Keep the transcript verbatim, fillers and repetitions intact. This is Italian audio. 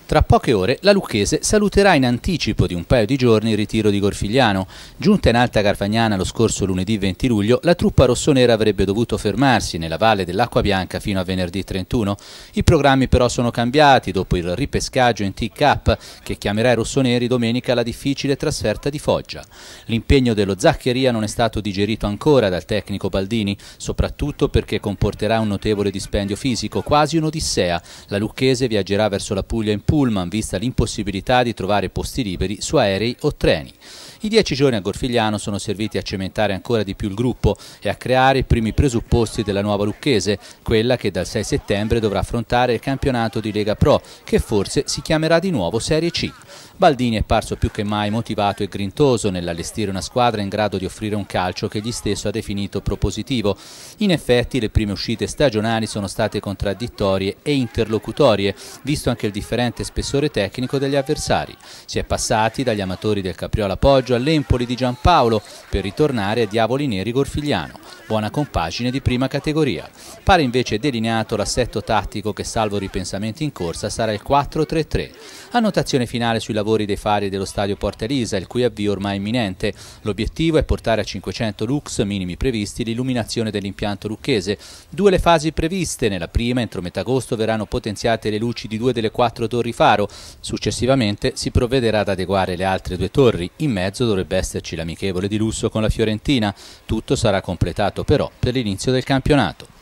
Tra poche ore la Lucchese saluterà in anticipo di un paio di giorni il ritiro di Gorfigliano. Giunta in Alta Garfagnana lo scorso lunedì venti luglio, la truppa rossonera avrebbe dovuto fermarsi nella Valle dell'Acqua Bianca fino a venerdì trentuno. I programmi però sono cambiati dopo il ripescaggio in T-Cup che chiamerà i rossoneri domenica alla difficile trasferta di Foggia. L'impegno dello Zaccheria non è stato digerito ancora dal tecnico Baldini, soprattutto perché comporterà un notevole dispendio fisico, quasi un'odissea. La Lucchese viaggerà verso la Puglia in pullman, vista l'impossibilità di trovare posti liberi su aerei o treni. I dieci giorni a Gorfigliano sono serviti a cementare ancora di più il gruppo e a creare i primi presupposti della nuova Lucchese, quella che dal sei settembre dovrà affrontare il campionato di Lega Pro, che forse si chiamerà di nuovo Serie C. Baldini è parso più che mai motivato e grintoso nell'allestire una squadra in grado di offrire un calcio che egli stesso ha definito propositivo. In effetti le prime uscite stagionali sono state contraddittorie e interlocutorie, visto anche il differente spessore tecnico degli avversari. Si è passati dagli amatori del Capriola Poggio all'Empoli di Giampaolo per ritornare ai Diavoli Neri Gorfigliano, buona compagine di prima categoria. Pare invece delineato l'assetto tattico che, salvo ripensamenti in corsa, sarà il quattro tre tre. Annotazione finale sui lavori dei fari dello stadio Porta Elisa, il cui avvio ormai è imminente. L'obiettivo è portare a cinquecento lux minimi previsti l'illuminazione dell'impianto lucchese. Due le fasi previste: nella prima, entro metà agosto, verranno potenziate le luci di due delle quattro torri faro. Successivamente si provvederà ad adeguare le altre due torri. In mezzo dovrebbe esserci l'amichevole di lusso con la Fiorentina. Tutto sarà completato però per l'inizio del campionato.